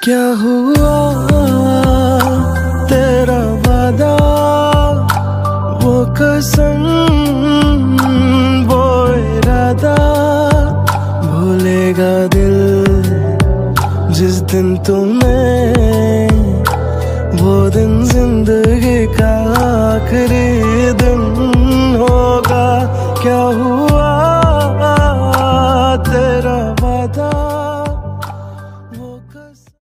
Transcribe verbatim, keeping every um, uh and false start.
क्या हुआ तेरा वादा, वो कसम, वो इरादा, भूलेगा दिल जिस दिन तुम्हें, वो दिन जिंदगी का आखिरी दिन होगा। क्या हुआ